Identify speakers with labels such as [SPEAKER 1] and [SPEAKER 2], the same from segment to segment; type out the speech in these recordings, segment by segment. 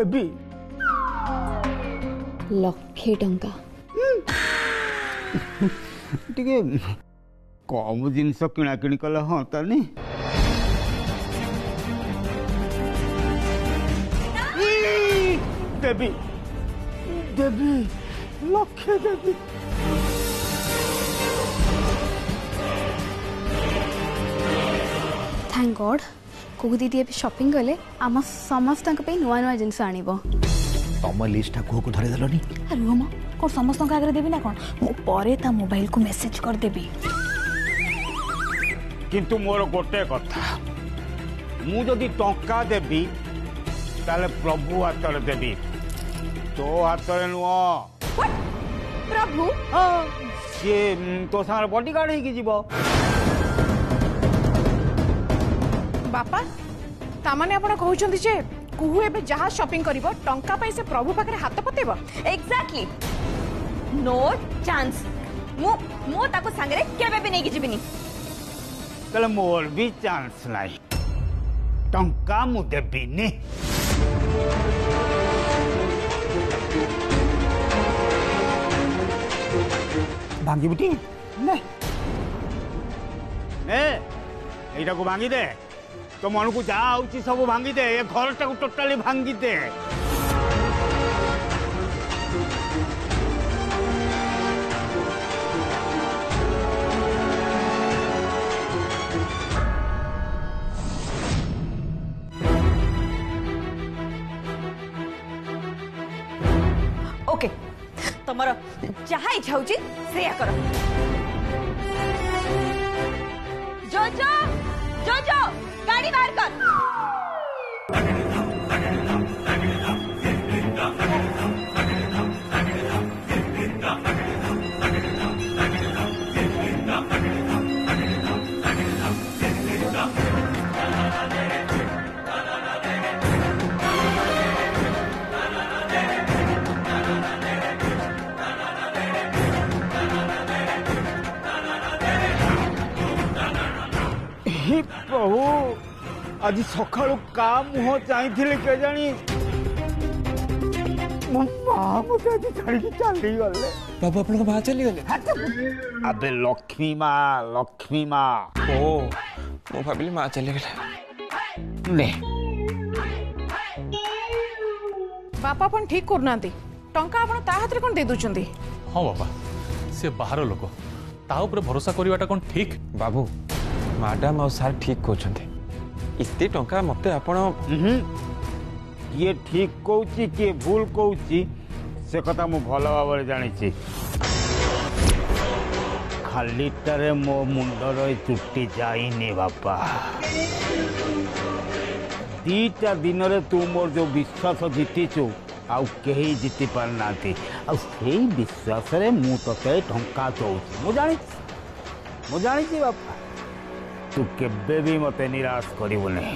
[SPEAKER 1] देवी
[SPEAKER 2] लक्षे टंका
[SPEAKER 1] टिके कम जिनस किणा किणी कले हाँ तानी देवी देवी लक्षे देवी
[SPEAKER 2] थैंक गॉड को दीदी ए शॉपिंग गले आम समस्त नुआ नुआ जिनस आण
[SPEAKER 3] तम लिस्ट को धरे देलनी
[SPEAKER 2] रुम कौन समस्त आगे देवी ना कौन मुझे ता मोबाइल को मेसेज कर देबी
[SPEAKER 1] किंतु मोर गोटे कथा मु जदि टंका देबी ताले प्रभु हाथ में देबी तो हाथ में नुह
[SPEAKER 2] प्रभु
[SPEAKER 1] सी तो सागर बॉडीगार्ड हो जीव
[SPEAKER 4] बापा तामाने आपण कहउछन्ती जे कुहू एबे जहा शॉपिंग करिवो टंका पाई से प्रभु पाखरे हाथ पतेबो
[SPEAKER 5] एग्जैक्टली नो चांस मु ताको संगरे केबे भी नहीं जिबिनी
[SPEAKER 1] तले मोर भी चांस नहीं टंका मु देबिनी भांगी बुटी ने एटा को भांगी दे तो मन को जा आउची सब भांगी दे ये घर टाको टोटली भांगी दे
[SPEAKER 5] ओके तमरो जहा इच्छा होची सेया करो जो गाड़ी बाहर कर
[SPEAKER 1] प्रभु आज सका का मुह चाहिए के जानी मो माँ मत आज छाड़ी चली गले
[SPEAKER 3] बाबू आप माँ चली गले
[SPEAKER 1] अबे लक्ष्मी माँ
[SPEAKER 3] ओ मो भाविली माँ चली गले
[SPEAKER 1] ने
[SPEAKER 4] बापा आपण ठीक करनांती टंका आपण ता हाथ रे कोन दे दोचंती
[SPEAKER 6] हाँ बाबा से बाहर लोक ता ऊपर भरोसा करवाटा कौन ठीक
[SPEAKER 3] बाबू मैडम और सार ठीक कहते इतने टंका मत आपण
[SPEAKER 1] ये ठीक कहूची किए भूल कहूची से कथा मु भल भाव जानी खालीटारे मो मुंडर चुट्टी जाइनी बापा दीटा दिन रे तू मोर जो विश्वास जीतीचु आउ कहीं जीति पारना आई विश्वास रे मु ते टंका दौची मु जानी बापा तू केबे भी मते निराश करिवो नहीं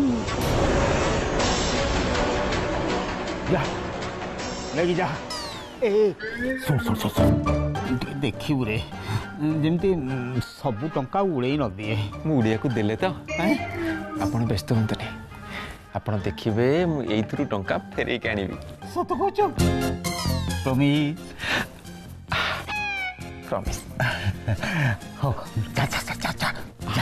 [SPEAKER 1] जा लेगी जा ए सुन सुन सुन सुन देखिबु रे जेमती सब टंका उड़े न दिए
[SPEAKER 3] मु उड़िया को देले तो आपण व्यस्त होंत नहीं आपण देखिबे मु एइथरु टंका फेरे के आनिबी
[SPEAKER 1] सत कहचो प्रॉमिस
[SPEAKER 3] प्रॉमिस
[SPEAKER 1] हो जा जा जा जा जा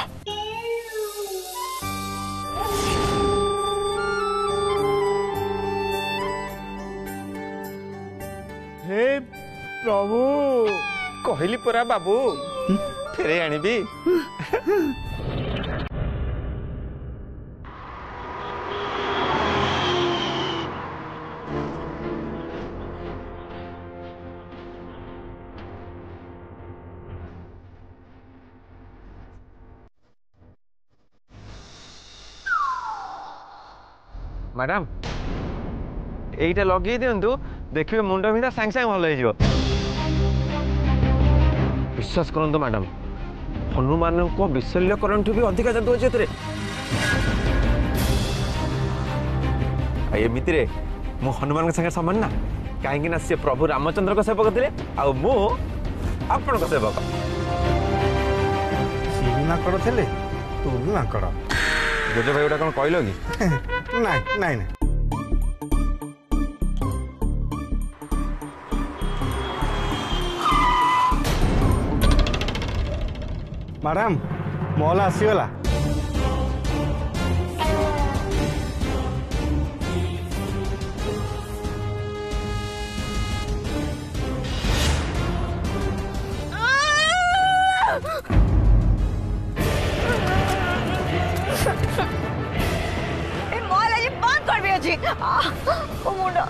[SPEAKER 1] हे प्रभु
[SPEAKER 3] कहली परा बाबू फेरे आनिबी मैडम एटा लगे दिंतु देखिए मुंड भिदा सांग सांग भल हो विश्वास करंतु मैडम हनुमान को विशल्यकरण भी अधिक जादू अच्छे एमती रे मु हनुमान संगे समान ना कहीं सी प्रभु रामचंद्र को सेवक थे आपण को सेवक
[SPEAKER 1] सी माकड़ थे तू भी माकड़
[SPEAKER 3] जोज भाई गोटा कौन कहल कि
[SPEAKER 1] नहीं नहीं
[SPEAKER 7] मैडम मॉल आसीगला
[SPEAKER 5] मॉल आज बंद कर भी अछि ओ मुंडो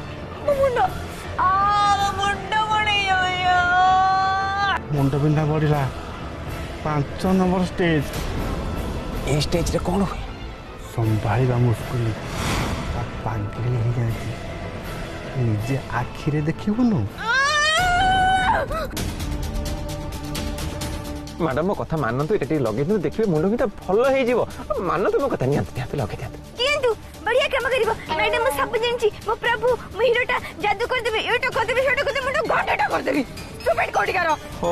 [SPEAKER 7] मुंड बिंधा बढ़ला 5 नंबर स्टेज
[SPEAKER 3] ए स्टेज रे कौन हुए
[SPEAKER 7] संभाळा मुस्कुल पागल हो जाती निजे आखिरे देखिबुनु
[SPEAKER 3] मैडम मो कथा मानतु एटा लगे देखिए मुंड भी भल हो मानतु मो कथा निहाती लगे
[SPEAKER 5] किंतु बढ़िया काम करिवो मैडम मो सब जानची मो प्रभु मो हीरोटा जादू कर देबे एटा कर देबे सेटा कर देबे मुंड घंटाटा कर देबी सुपेट कोडी करो
[SPEAKER 3] हो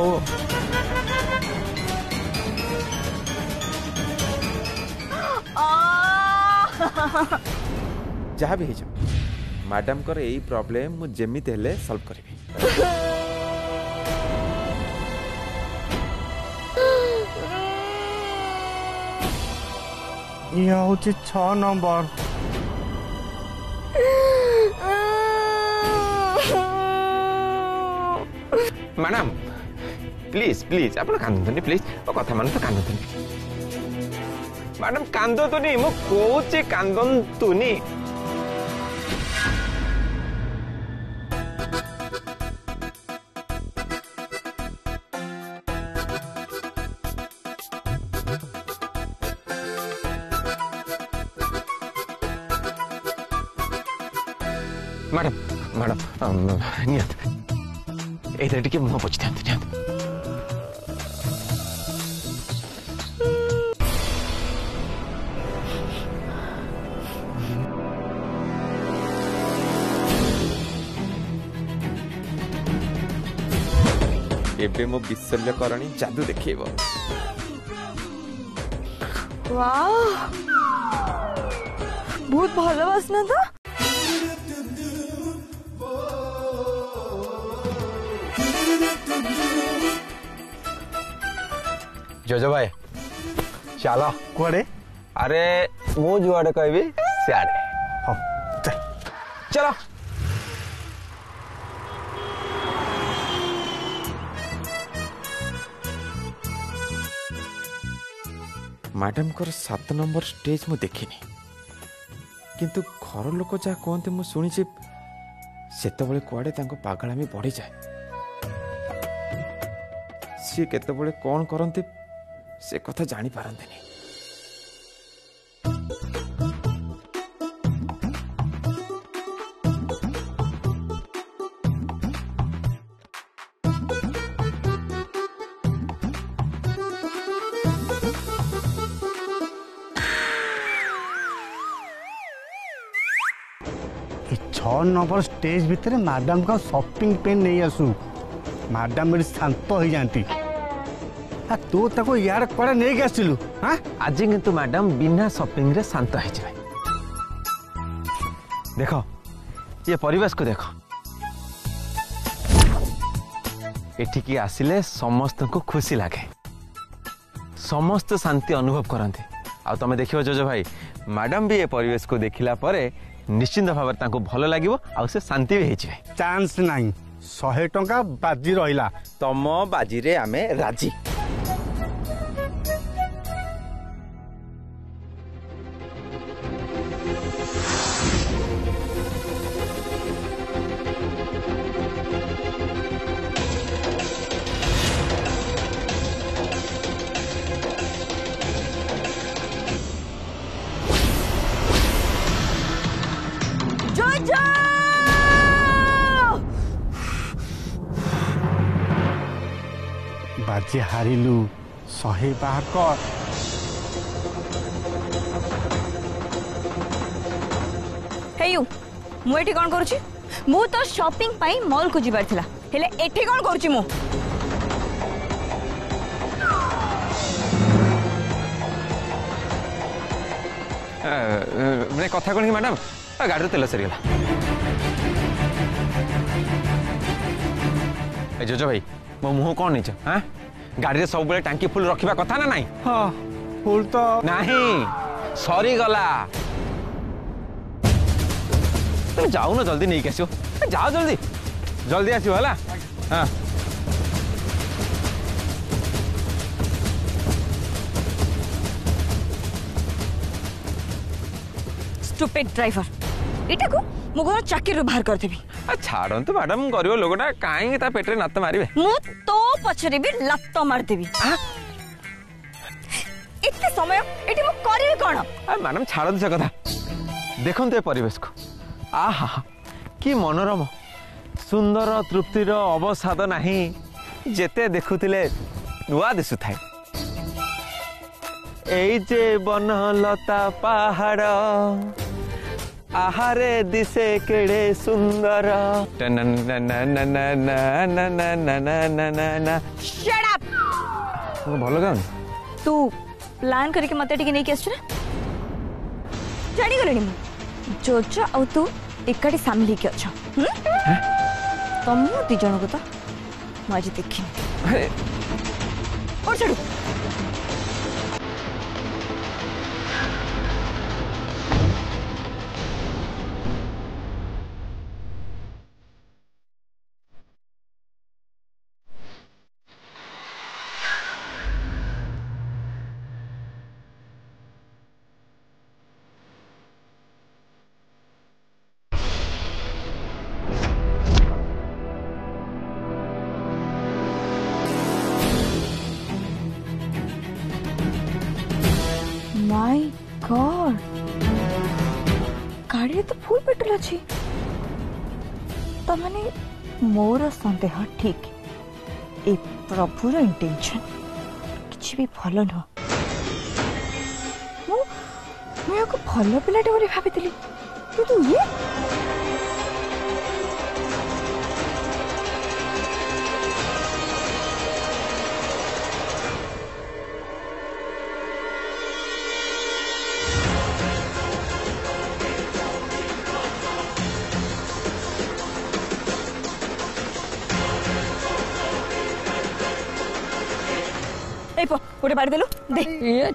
[SPEAKER 8] जहाँ भी हो मैडम कर यही प्रॉब्लम मु जेमित हेले सॉल्व करिवि
[SPEAKER 7] ये होची 6 नंबर
[SPEAKER 3] मैडम प्लीज प्लीज आप कांदतुनी प्लीज मो कथा मान तो कांदतुनी मैडम कांदतुनी मो कोचे कांदतुनी मैडम मैडम नियत एटा टिके मुह पोछि दियंतु नियत
[SPEAKER 8] एबे मो विशल्यकरणी जादू देखिबो
[SPEAKER 5] वाह बहुत भलो वासना तो
[SPEAKER 3] जोजो भाई चलो
[SPEAKER 7] कुआडे
[SPEAKER 3] अरे मु जुआडे कहबी सियाडे
[SPEAKER 7] हां चल
[SPEAKER 3] चलो
[SPEAKER 8] मैडम कर 7 नंबर स्टेज मु देखिनी किंतु घर लोक जा कहते मु शुणी सेतबले कुआडे तांको पागलामी बढ़ी जाए सी केतबले कौन करते से कथा जानी पारंतेनी
[SPEAKER 7] ये 6 नंबर स्टेज भितर मैडम का शॉपिंग पेन नहीं आसू मैडम मेरी शांत हो जाती तू ताको यार कड़े नहीं आसलु हाँ
[SPEAKER 3] आज किंतु मैडम बिना शॉपिंग रे शांत हो जाए देखो ये परिवेश को देखो एठिकी आसिले समस्त को खुशी लगे समस्त शांति अनुभव करते आ तमे देखियो जोजो भाई मैडम भी ये परिवेश को देखिला परे निश्चिंत भाव भल लगे आ से शांति भी हो
[SPEAKER 7] चांस नहीं 100 टंका बाजी रहिला
[SPEAKER 8] तम बाजी रे आमे राजी
[SPEAKER 7] बाजी हारिलु 100 बाहर कर
[SPEAKER 5] हेयू मु एठी कोन करूची मु तो शॉपिंग पाई मॉल को जिबार थिला हेले एठी कोन करूची मु
[SPEAKER 3] मैंने कथा कौन कि मैडम गाड़ी तेल सरीगला जोजो भाई मो मुह कौन नहीं हाँ गाड़ी रे सब बेले टांकी फुल रखिबा कथा ना नहीं
[SPEAKER 7] हाँ फुल तो
[SPEAKER 3] नहीं सरी गला तुम जाओ ना जल्दी नहीं आसो जाओ जल्दी जल्दी आसो है हाँ
[SPEAKER 5] स्टुपिड ड्राइवर एटा को मु घर चाकरी रो बाहर कर देबी
[SPEAKER 3] छाड़ू मैडम गरीब लोकटा कहीं पेटे नात मारे
[SPEAKER 5] मु तो पछरे भी लत्त मार देबी इतने समय एटी मु करिवे कोन
[SPEAKER 3] मैडम छाड़ू से कथा देखते परिवेश को आहा कि मनोरम सुंदर तृप्तिर अवसाद नहीं जेते देखुतिले नुआ दिसु थाए एई जे बनलता पहाड़ आहारे दिसे केड़े सुंदर
[SPEAKER 5] शट अप
[SPEAKER 3] भल गाउन
[SPEAKER 5] तू प्लान करके मते टिके नहीं केस ना जानी गलेनी मु जोजो आ तू एकाडी सामिल ही के अच्छा तुम दी जण को तो माजी देखी और चढ़ो माय गॉड गाड़ी तो फुल पेट्रोल अच्छी तो माने मोर संदेह ठीक ए प्रभुर इंटेंशन किसी भी भल नुह मुझे भल पिलाटे बोली भाभी किंतु ये गोटे बाड़ी देलु दे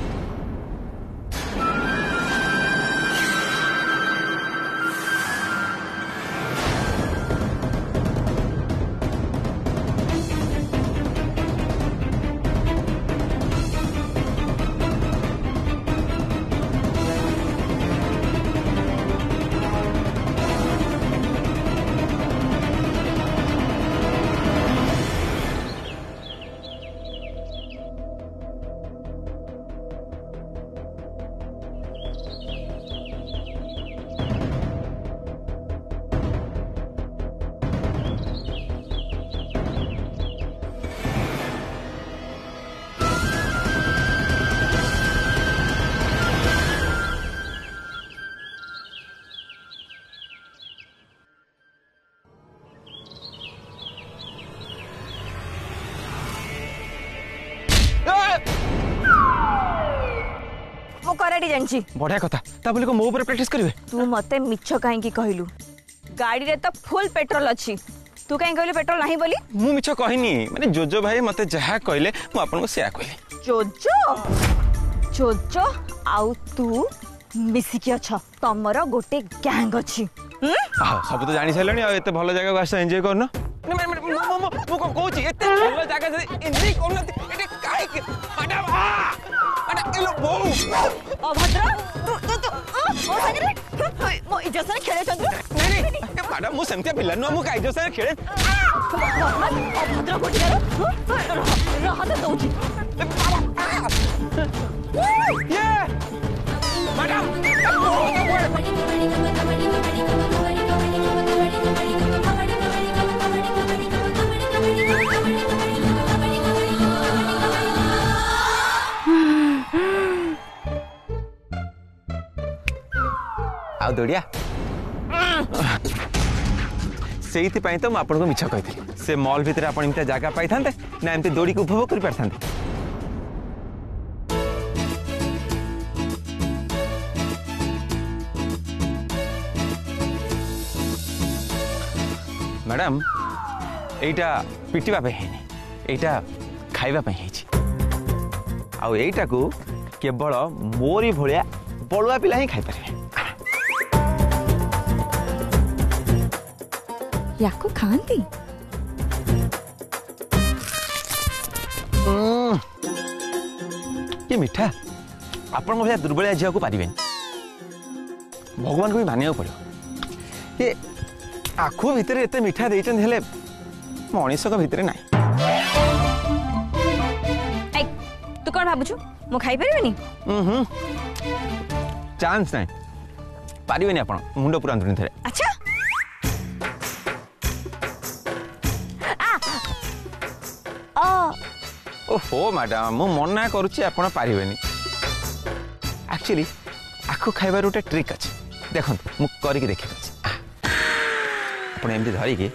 [SPEAKER 5] कराटी जानची
[SPEAKER 3] बढ़िया कथा ता बोली को मो ऊपर प्रैक्टिस करिवे
[SPEAKER 5] तू मते मिछ काहे की कहलु गाड़ी रे तो फुल पेट्रोल अछि तू काहे कहलु पेट्रोल नाही बोली
[SPEAKER 3] मु मिछ कहिनी माने जोजो भाई मते जहा कहले मु आपन को सेया कहले
[SPEAKER 5] जोजो जोजो आउ तू मिसी के छ तमरो गोटे गैंग अछि
[SPEAKER 3] हां सब तो जानि सैलनी आ एते भलो जगह आस एन्जॉय करनो मु को कहूची एते भलो जगह एन्जॉय करनो एते काहे के मैडम एलो बो
[SPEAKER 5] अभद्र तू ओ सागरे मो इज्जत से खेले चंद्र
[SPEAKER 3] नहीं मैडम मु सेमते पिला नो मु का इज्जत से खेले
[SPEAKER 5] अभद्र कोटियारो रहत दउची
[SPEAKER 3] ये मैडम आओ दौड़िया से तो मुझे मिछ कही से मॉल भितर आप एमती जगह पाई था ना एमती दौड़ी को उपभोग कर पारि मैडम एटा पिटिबा पे है एटा खाइबा पई हेछि आउ एटा को केवल मोरी भलिया बळुआ पिला ही खाइ पारे
[SPEAKER 5] याको खांती
[SPEAKER 3] ये मीठा आपण भलिया दुर्बलिया झिया को पारिबेन भगवान को भी मानिया पड़ो ये आखु भितर एते मीठा देइचन हेले मनीष को भितर नाही
[SPEAKER 5] आई तू कोन भाबुछु मो खाइ परिबेनी
[SPEAKER 3] चांस नाही पारिबेनी आपण मुंडो पुरा अंतुनी थरे
[SPEAKER 5] अच्छा
[SPEAKER 3] ओहो मैडम मु मना करूची आपण पारिबेनी एक्चुअली आखु खाइबार गोटे ट्रिक अछि देखंतु मु करिक देखि अछि आपण एमती धरि के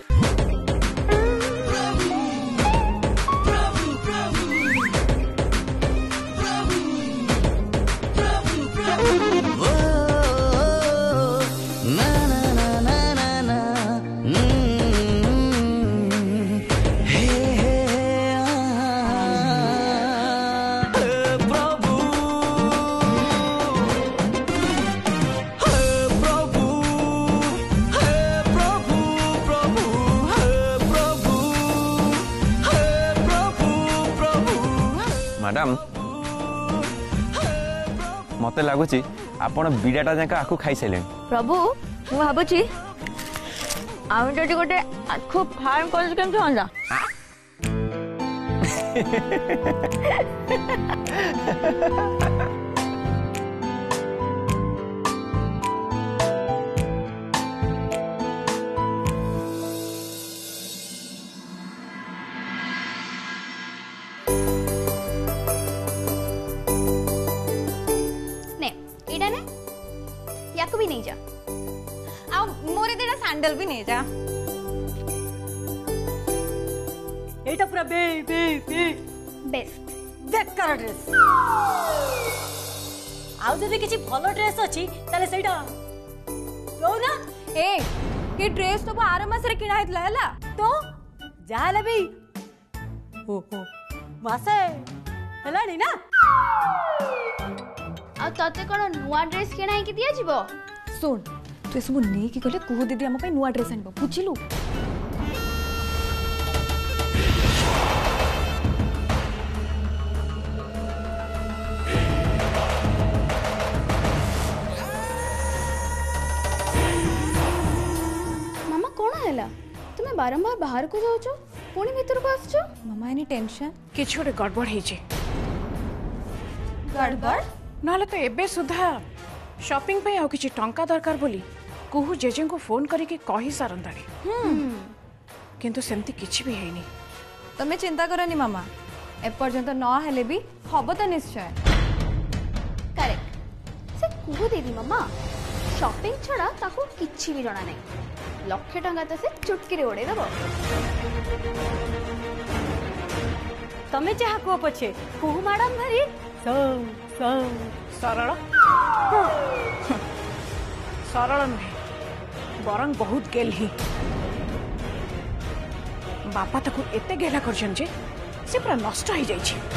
[SPEAKER 3] मैडम मत लगुच आपण बिड़ाटा जाक आखु खाई सारे
[SPEAKER 5] प्रभु मु भाबुची आम जो गोटे आखु फार्म कर केमती हंजा
[SPEAKER 2] भी नहीं जा
[SPEAKER 5] आ मोरे देना सैंडल भी नहीं जा
[SPEAKER 9] एटा पूरा बे बे बे
[SPEAKER 2] बेस्ट
[SPEAKER 9] देख कर ड्रेस आउ जदी किछि भलो ड्रेस अछि ताले सेटा लो ना
[SPEAKER 5] ए ये ड्रेस तो आर मास रे किना हेतला हला
[SPEAKER 9] तो जाले भी ओ मासे हलानी ना
[SPEAKER 2] आ तते कोन नुवा ड्रेस किना कि दिया जीवो
[SPEAKER 5] सुन तू सब नहीं कि कहले कुहू दीदी हम नुआ ड्रेस आनबो बुझिलु
[SPEAKER 2] मामा कोन हैला तुम्हें बारंबार बाहर को जाओ पुणी भीतर को आसो
[SPEAKER 5] मामा एनी टेंशन
[SPEAKER 4] किछ गोटे गड़बड़ हेजे
[SPEAKER 5] गड़बड़
[SPEAKER 4] नाले तो एबे सुधा शॉपिंग पे आउ किछि टंका दरकार बोली कुहू जेजे को फोन करके कहि सारंदारी किंतु सेमती किछि भी हेनी
[SPEAKER 5] तमे चिंता करनी मामा ए पर्यंत न हेले भी हबो त निश्चय
[SPEAKER 2] करेक्ट से कुहू दीदी मामा शॉपिंग छड़ा ताको किछि भी जणा नहीं लक्ष टंका तो से चुटकी रे ओडे दबो
[SPEAKER 9] तमे चाह को पछे कुहू मैडम भरी सो सो
[SPEAKER 4] सरल सरल नुहे बरंग बहुत गेल ही बापा ताको एते गेला करछन जे से पूरा नष्ट हो जाई छी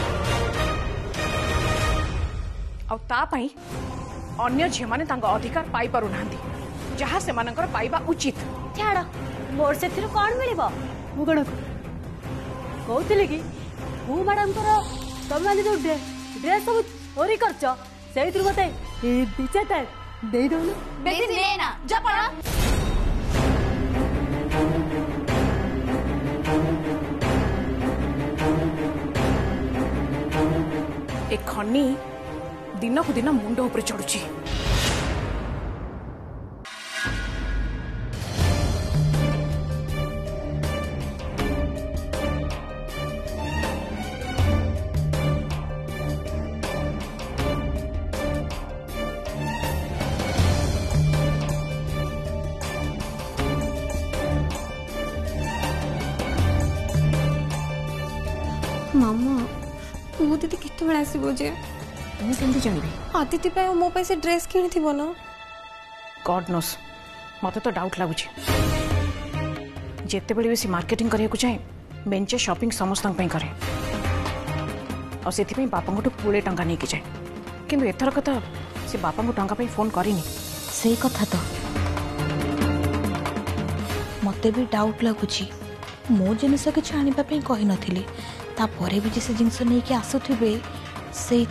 [SPEAKER 4] आ ता पई अन्य झे माने तांको अधिकार पाई पारु नांती जहा से मानकर पाइबा उचित
[SPEAKER 9] छाड़ मोर से फिर कोन मिलिबो मु कोन कहउतले कि मु मैडम कर तम माने जो ड्रेस सब चोरी करछ सेइतिर मते ए बिचाटा दे दो ना
[SPEAKER 2] बेसी लेना जा पड़ा
[SPEAKER 4] एक खन्नी दिन को दिन मुंड ऊपर चढ़ुची
[SPEAKER 5] मामा वो दीदी केते बेला आसीबो जे
[SPEAKER 4] मु केमती जानबी
[SPEAKER 5] आदित्य पे मो पैसे ड्रेस किनी थिबो ना
[SPEAKER 4] गॉड नोस मते तो डाउट लागुची जेते बेले बेसी मार्केटिंग करिया को चाहे बेंचे शॉपिंग समस्त पई करे और से बापा को पुले टंका नहीं जाए किंतु एथर कथा से बापा को टंका फोन करनी
[SPEAKER 5] से कथा तो मते भी डाउट लगुच मो जिनस किसी आने कही नी तापर भी से जिनस नहीं कि आसुवे से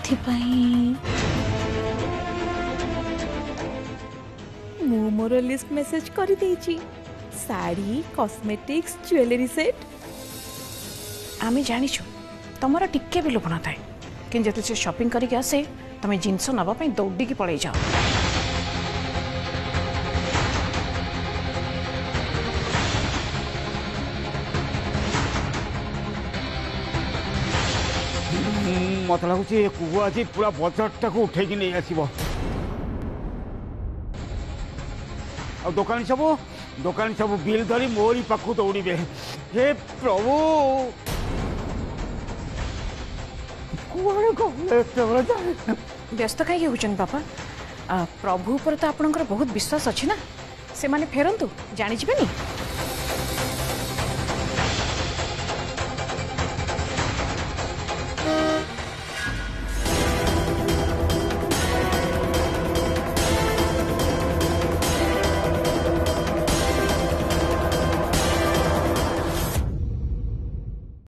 [SPEAKER 5] मु मोर लिस्ट मेसेज कर देची साड़ी कॉस्मेटिक्स ज्वेलरी सेट
[SPEAKER 4] आम जाचु तुम टिके भी लोभ न थाए कि जो से शॉपिंग करके आसे तुम जिनस नापी दौड़ी पड़े जाओ
[SPEAKER 1] मत लगुच कुआ आज पूरा बजट को उठे नहीं आसब दुकान सब बिल धरी मोरी पाखु दौड़े हे प्रभु
[SPEAKER 4] व्यस्त कहीं होचन बापा प्रभु पर तो आपणकर बहुत विश्वास अच्छी ना से माने फेरंतु जानी जी नहीं